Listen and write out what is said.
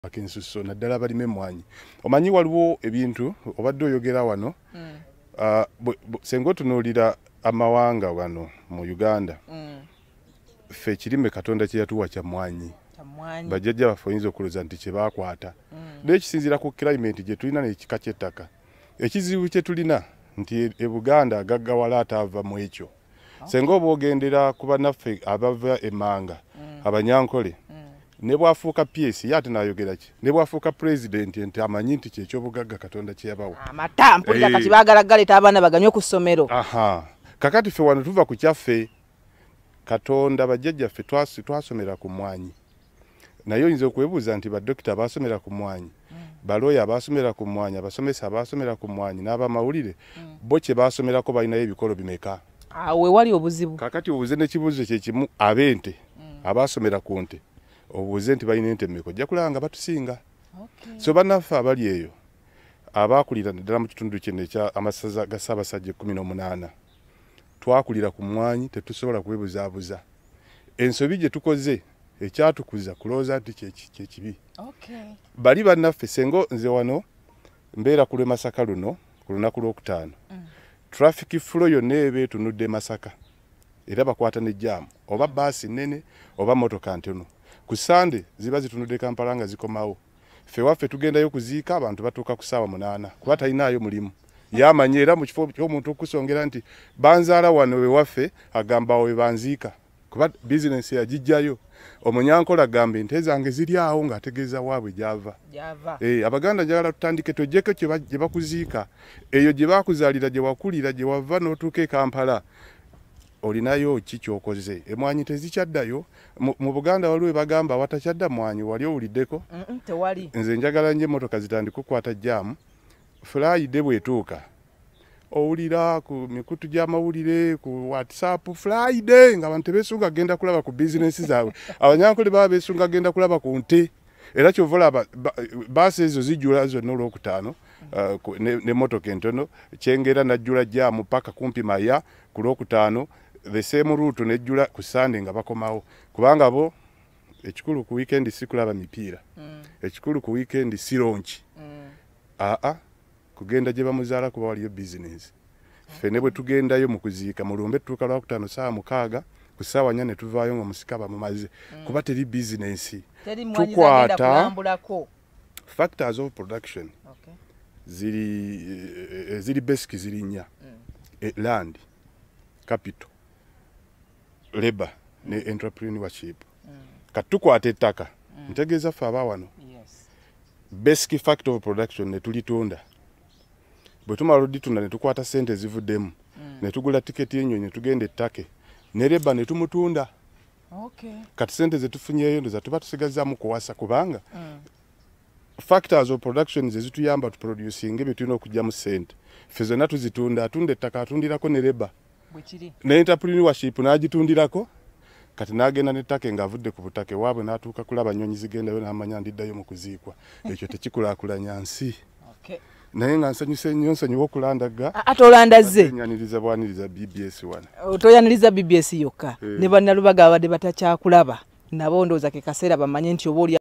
akinsuso naddala balime mwanyi omanyi waliwo ebintu obadde oyogera wano sengo tunuulira amawanga wano mu Uganda ffe ekirime Katonda kye yatuwa kya mwanyi bajjajja baffe oyinza okuloza nti kye baakwata n'ekisinziira ku climate gye tulina n'ekika ky'ettaka ekizibu kye tulina nti e Buganda agaggawala ataava mu ekyo senga oba ogendera ku bannaffe abava emanga abanyankole ne bwafuuka PS yate nayogera ki ne bwafuuka president nti amanyi nti ky'ekyobugagga Katonda kye yabawa amata mpulira kati baagala abaana baganywe ku ssomero kakati ffe wano tuva ku kyaffe Katonda bajjajjaffe twasomera ku mwanyi naye oyinza okwebuuza nti baddokita baasomera ku mwanyi balooya baasomera ku mwanyi abasomesa baasomera ku mwanyi n'abamawulire bo kye baasomerako balinayo ebikolo bimeka awe wali obuzibu kakati obuze n'ekibuuzo kye kimu ab'ente abaasomera ku nte obuuze nti balina ente mmeka ojja kulaba nga batusinga so bannaffe abali eyo abaakulira ddala mu kitundu kino ekya amasaza ga Ssaabasajja 18 twakulira ku mwanyi tetusobola kwebuzaabuza ensobi gye tukoze ekyatukuza kulooza nti kyekibi bali bannaffe sengo nze wano mbeera ku lw'e Masaka luno ku lunaku lw'okutaano traffic flow yonna eba etunudde Masaka era bakwata n'ejjaamu oba baasi nnene oba motoka ntono ku Sande ziba zitunudde Kampala nga zikomawo ffe waffe tugendayo kuziika abantu batuuka ku ssaawa 8 kuba talinaayo mulimu yamanye era mu kifo ky'omuntu okusongera nti banzaala wano we waffe agamba we banziika kuba bizinensi yagijjayo omunyankola agamba ente zange ziri awo ng'ategeeza waabwe gyava Abaganda njagala tutandike tojjeko gye bakuziika eyo gye baakuzaalira gye wakulira gye wava n'otuuka e Kampala olinayo ki kyokoze emwanyi tezikyaddayo mu Buganda waliwo bagamba watakyadda mwanyi wali owuliddeko tewali nze njagala nje emmotoka zitandika okukwata jjaamu Friday bwetuuka owulira ku mikutu gy'amawulire ku WhatsApp Friday nga abantu beesunga agenda kulaba ku bizinesi zaabwe abanyankole baba beesunga agenda kulaba ku nte era kyovula baasi ezo zijjula zonna olwokutaano n'emmotoka entono kyengera najjula jjaamu paka kumpi Maya ku lwokutaano the same route nejjula ku Sunday nga bakomawo kubanga bo ekikulu ku weekend si kulaba mipiira ekikulu ku weekend si ronchi kugenda gye bamuzaala kuba waliyo business ffe ne bwe tugendayo mu kuziika mu lumbe tutuuka lwakutaano ssaawa 6 ku ssaawa 4 ne tuvaayo nga musika bamumaze kuba teri business tukwata factors of production ziri basic ziri nnya land capital labor ne entrepreneurship kati tukwata ettaka ntegeeza ffe abawano basic factor of production ne tulitunda bwe tumala oditunda ne tukwata ssente zivuddemu ne tugula tiketi y'ennyonyi ne tugenda ettake ne labor ne tumutunda kati ssente ze tufunyeeyo ndoza tuba tusigazaamu kuwasa kubanga factors of production ze zituyamba tuproducinga ebyo tulina okugyamu ssente ffe zonna tuzitunda atunda ettaka atundirako ne labor ne entrepreneurship n'agitundirako kati n'agenda n'ettake ng'avudde ku butake waabwe n'atuuka kulaba nnyonyi zigendayo n'amanya ndiddayo mu kuziikwa ekyo tekikulaakulanya nsi naye nga nsanyuse nnyo nsonyiwa okulandaga ate olandazze nyaniriza bwaniriza BBS wana otoyaniriza BBS yokka ne bannalubaga abadde batakyakulaba nabo ndowooza ke kaseera bamanye nti oba oli